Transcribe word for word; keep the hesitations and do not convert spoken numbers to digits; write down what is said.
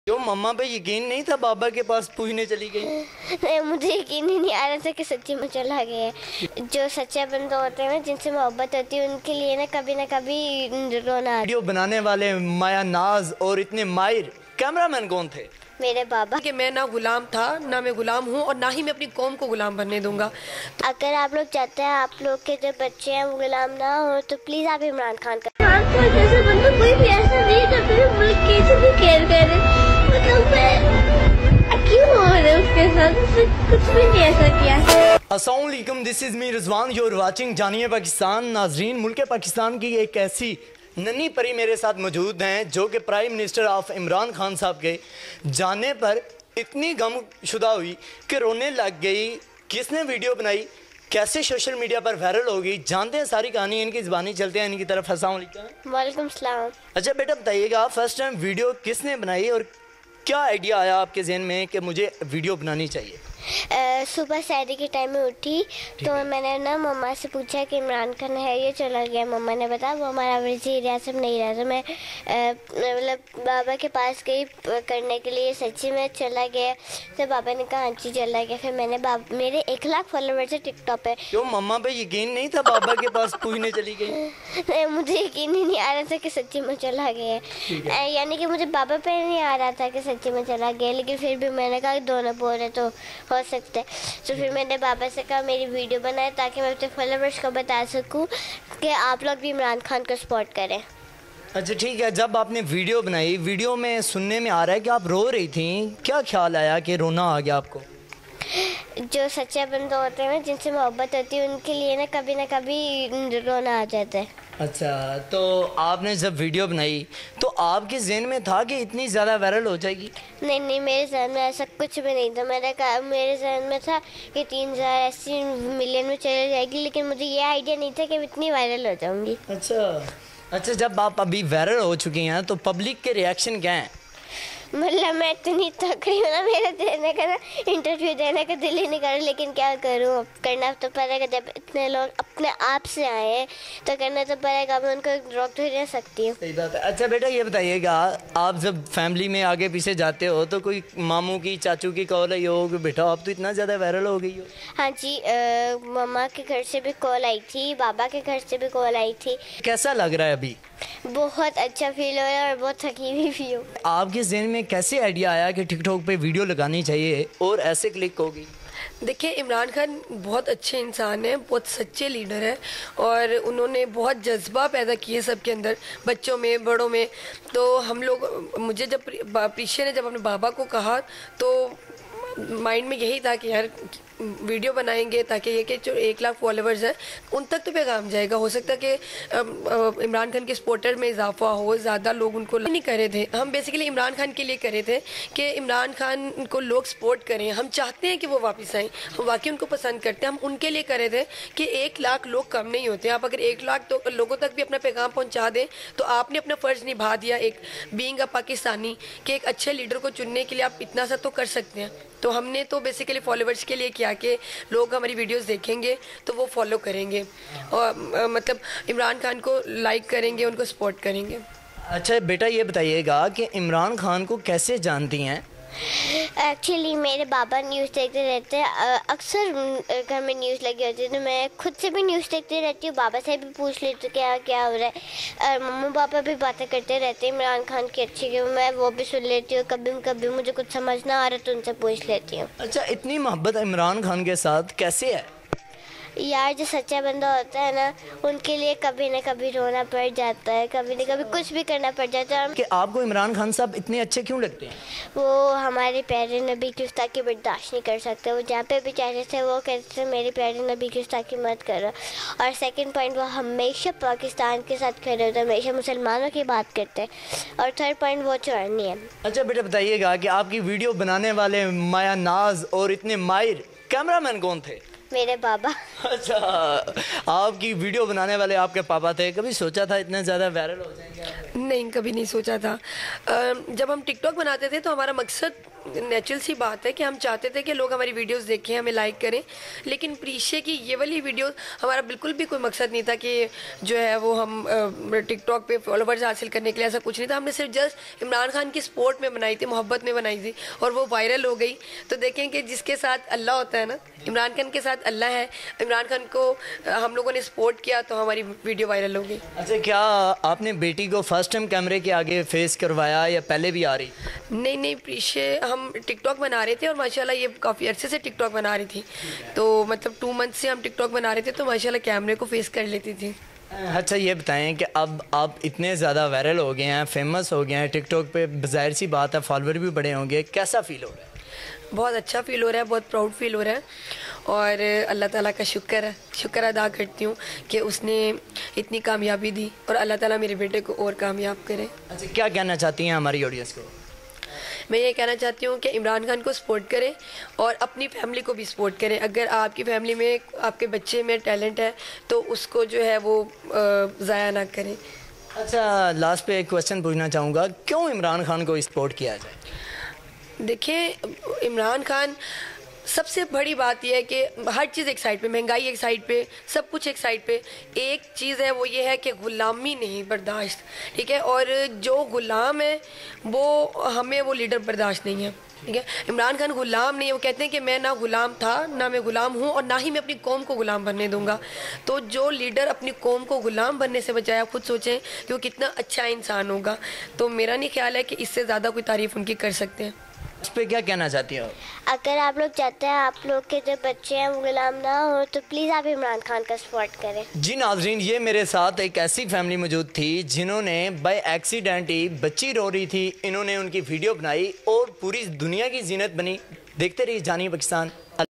क्यों मम्मा पे यकीन नहीं था बाबा के पास पूछने चली गई? नहीं, मुझे यकीन ही नहीं आ रहा था कि सच्ची में चला गया। जो सच्चे बंदे होते हैं ना, जिनसे मोहब्बत होती है, उनके लिए ना कभी ना कभी रोना। वीडियो बनाने वाले माया नाज और इतने माहिर कैमरामैन कौन थे? मेरे बाबा। कि मैं ना गुलाम था, ना मैं गुलाम हूँ और ना ही मैं अपनी कौम को गुलाम बनने दूंगा। अगर आप लोग चाहते हैं आप लोग के जो बच्चे हैं वो गुलाम ना हो, तो प्लीज आप इमरान खान का इमरान खान जैसे बंदा कोई भी ऐसा नहीं करता मुल्क की इतनी केयर करे। मतलब क्यों हो रहा है उसके साथ? उसने कुछ भी नहीं ऐसा किया। अस्सलाम वालेकुम, this is me Rizwan, you are watching जानिए पाकिस्तान। नाजरीन, मुल्क पाकिस्तान की एक ऐसी नन्ही परी मेरे साथ मौजूद हैं जो कि prime minister of Imran Khan साहब के जाने पर इतनी गमशुदा हुई कि रोने लग गई। किसने वीडियो बनाई, कैसे सोशल मीडिया पर वायरल हो गई, जानते हैं सारी कहानी। इनकी ज़बानी चलते हैं इनकी तरफ। अस्सलाम वालेकुम। वालेकुम सलाम। अच्छा बेटा बताइएगा, फर्स्ट टाइम वीडियो किसने बनाई और क्या आइडिया आया आपके जहन में कि मुझे वीडियो बनानी चाहिए? Uh, सुबह सहरी के टाइम में उठी तो मैंने ना मम्मा से पूछा कि इमरान खान है ये चला गया। मम्मा ने बताया वो हमारा वज़ीर आज़म नहीं रहा। तो मैं मतलब बाबा के पास गई करने के लिए, सच्ची में चला गया। तो बाबा ने कहा हाँ जी चला गया। फिर मैंने बाबा, मेरे एक लाख फॉलोवर्स है टिकटॉक पे। क्यों मम्मा पे यकीन नहीं था बाबा के पास पूछने चली गई? नहीं, मुझे यकीन ही नहीं आ रहा था कि सच्ची में चला गया। यानी कि मुझे बाबा पे नहीं आ रहा था कि सच्ची में चला गया, लेकिन फिर भी मैंने कहा दोनों बोल रहे तो हो सकता है। तो फिर मैंने बाबा से कहा मेरी वीडियो बनाए ताकि मैं अपने फॉलोवर्स को बता सकूं कि आप लोग भी इमरान खान को सपोर्ट करें। अच्छा ठीक है, जब आपने वीडियो बनाई, वीडियो में सुनने में आ रहा है कि आप रो रही थी, क्या ख्याल आया कि रोना आ गया आपको? जो सच्चे बंदे होते हैं ना, जिनसे मोहब्बत होती है, उनके लिए ना कभी ना कभी रोना आ जाता है। अच्छा, तो आपने जब वीडियो बनाई तो आपके जहन में था कि इतनी ज़्यादा वायरल हो जाएगी? नहीं नहीं, मेरे जहन में ऐसा कुछ भी नहीं था। मैंने कहा, मेरे जहन में था कि तीन हज़ार अस्सी मिलियन में चली जाएगी, लेकिन मुझे ये आइडिया नहीं था कि मैं इतनी वायरल हो जाऊंगी। अच्छा अच्छा, जब आप अभी वायरल हो चुकी हैं तो पब्लिक के रिएक्शन क्या हैं? मतलब मैं इतनी तकड़ी हूँ ना, मेरा देने का ना इंटरव्यू देने का दिल ही नहीं कर रहा, लेकिन क्या करूँ, अब करना तो पड़ेगा। जब इतने लोग अपने आप से आए हैं तो करना तो पड़ेगा। मैं उनको रोक तो नहीं सकती हूँ। सही बात है। अच्छा बेटा ये बताइएगा, आप जब फैमिली में आगे पीछे जाते हो तो कोई मामू की चाचू की कॉल आई हो कि बेटा आप तो इतना ज़्यादा वायरल हो गई हो? हाँ जी, मम्मा के घर से भी कॉल आई थी, बाबा के घर से भी कॉल आई थी। कैसा लग रहा है अभी? बहुत अच्छा फील हो रहा है और बहुत थकी भी भी हूँ। आपके जहन में कैसे आइडिया आया कि टिकटॉक पे वीडियो लगानी चाहिए और ऐसे क्लिक होगी? देखिए, इमरान खान बहुत अच्छे इंसान हैं, बहुत सच्चे लीडर हैं और उन्होंने बहुत जज्बा पैदा किए सबके अंदर, बच्चों में, बड़ों में। तो हम लोग, मुझे जब प्रीशा ने जब अपने बाबा को कहा तो माइंड में यही था कि यार वीडियो बनाएंगे ताकि ये कि जो एक लाख फॉलोवर्स हैं उन तक तो पैगाम जाएगा। हो सकता है कि इमरान खान के सपोर्टर में इजाफा हो, ज़्यादा लोग उनको नहीं करे थे। हम बेसिकली इमरान खान के लिए करे थे कि इमरान खान को लोग सपोर्ट करें। हम चाहते हैं कि वो वापस आएँ, हम वाकई उनको पसंद करते हैं। हम उनके लिए करे थे कि एक लाख लोग कम नहीं होते। आप अगर एक लाख तो लोगों तक भी अपना पैगाम पहुँचा दें तो आपने अपना फ़र्ज़ निभा दिया एक बीइंग अ पाकिस्तानी, कि एक अच्छे लीडर को चुनने के लिए आप इतना सा तो कर सकते हैं। तो हमने तो बेसिकली फॉलोवर्स के लिए किया कि लोग हमारी वीडियोस देखेंगे तो वो फॉलो करेंगे और आ, मतलब इमरान खान को लाइक करेंगे, उनको सपोर्ट करेंगे। अच्छा बेटा ये बताइएगा कि इमरान खान को कैसे जानती हैं? एक्चुअली मेरे बाबा न्यूज़ देखते रहते हैं, अक्सर घर में न्यूज़ लगी होती है तो मैं खुद से भी न्यूज़ देखती रहती हूँ। बाबा से भी पूछ लेती हूँ क्या क्या हो रहा है। और मम्मा पापा भी बातें करते रहते हैं इमरान खान की अच्छी की, मैं वो भी सुन लेती हूँ। कभी कभी मुझे कुछ समझ ना आ रहा तो उनसे पूछ लेती हूँ। अच्छा, इतनी मोहब्बत इमरान खान के साथ कैसे है? यार, जो सच्चा बंदा होता है ना, उनके लिए कभी ना कभी रोना पड़ जाता है, कभी ना कभी कुछ भी करना पड़ जाता है। कि आपको इमरान खान साहब इतने अच्छे क्यों लगते हैं? वो हमारे प्यारे नबी की गुस्ताखी बर्दाश्त नहीं कर सकते। वो जहाँ पे भी चाहते थे वो कहते थे मेरे प्यारे नबी की गुस्ताखी मत करो। और सेकंड पॉइंट, वो हमेशा पाकिस्तान के साथ खड़े होते हैं, हमेशा मुसलमानों की बात करते हैं। और थर्ड पॉइंट, वो चोरनी है। अच्छा बेटा बताइएगा कि आपकी वीडियो बनाने वाले माया नाज और इतने माहिर कैमरामैन कौन थे? मेरे बाबा। अच्छा, आपकी वीडियो बनाने वाले आपके पापा थे। कभी सोचा था इतने ज़्यादा वायरल हो जाएंगे? नहीं, कभी नहीं सोचा था। जब हम टिकटॉक बनाते थे तो हमारा मकसद नेचुरल सी बात है कि हम चाहते थे कि लोग हमारी वीडियोस देखें, हमें लाइक करें, लेकिन प्रीशे की ये वाली वीडियो हमारा बिल्कुल भी कोई मकसद नहीं था कि जो है वो हम टिकटॉक पे फॉलोवर्स हासिल करने के लिए, ऐसा कुछ नहीं था। हमने सिर्फ जस्ट इमरान खान की सपोर्ट में बनाई थी, मोहब्बत में बनाई थी, और वो वायरल हो गई। तो देखें कि जिसके साथ अल्लाह होता है ना, इमरान खान के साथ अल्लाह है। इमरान खान को हम लोगों ने सपोर्ट किया तो हमारी वीडियो वायरल हो गई। अच्छा, क्या आपने बेटी को फर्स्ट टाइम कैमरे के आगे फेस करवाया या पहले भी आ रही? नहीं नहीं प्रीशे, हम टिकटॉक बना रहे थे और माशाल्लाह ये काफ़ी अरसे से टिकटॉक बना रही थी, तो मतलब टू मंथ से हम टिकटॉक बना रहे थे, तो माशाल्लाह कैमरे को फेस कर लेती थी। अच्छा, ये बताएं कि अब आप इतने ज़्यादा वायरल हो गए हैं, फेमस हो गए हैं टिकटॉक पे, ज़ाहिर सी बात है फॉलोअर भी बड़े होंगे, कैसा फील हो रहा है? बहुत अच्छा फील हो रहा है, बहुत प्राउड फील हो रहा है, और अल्लाह ताला का शुक्र है, शुक्र अदा करती हूँ कि उसने इतनी कामयाबी दी, और अल्लाह ताला मेरे बेटे को और कामयाब करे। अच्छा, क्या कहना चाहती हैं हमारी ऑडियंस को? मैं ये कहना चाहती हूँ कि इमरान खान को सपोर्ट करें और अपनी फैमिली को भी सपोर्ट करें। अगर आपकी फैमिली में, आपके बच्चे में टैलेंट है तो उसको जो है वो ज़ाया ना करें। अच्छा, लास्ट पे एक क्वेश्चन पूछना चाहूँगा, क्यों इमरान खान को सपोर्ट किया जाए? देखिए, इमरान खान, सबसे बड़ी बात यह है कि हर चीज़ एक साइड पे, महंगाई एक साइड पे, सब कुछ एक साइड पे, एक चीज़ है वो ये है कि ग़ुलामी नहीं बर्दाश्त, ठीक है, और जो ग़ुलाम है वो हमें वो लीडर बर्दाश्त नहीं है, ठीक है। इमरान खान ग़ुलाम नहीं है, वो कहते हैं कि मैं ना ग़ुलाम था, ना मैं ग़ुलाम हूँ, और ना ही मैं अपनी कौम को ग़ुलाम बनने दूंगा। तो जो लीडर अपनी कौम को ग़ुलाम बनने से बचाया, खुद सोचें कि वो कितना अच्छा इंसान होगा। तो मेरा नहीं ख्याल है कि इससे ज़्यादा कोई तारीफ़ उनकी कर सकते हैं। इस पे क्या कहना चाहती हो? अगर आप लोग चाहते हैं आप लोग के जो बच्चे हैं वो गुलाम ना हो, तो प्लीज़ आप इमरान खान का सपोर्ट करें। जी नाज़रीन, ये मेरे साथ एक ऐसी फैमिली मौजूद थी जिन्होंने बाय एक्सीडेंट ही, बच्ची रो रही थी, इन्होंने उनकी वीडियो बनाई और पूरी दुनिया की जीनत बनी। देखते रहिए जानिए पाकिस्तान।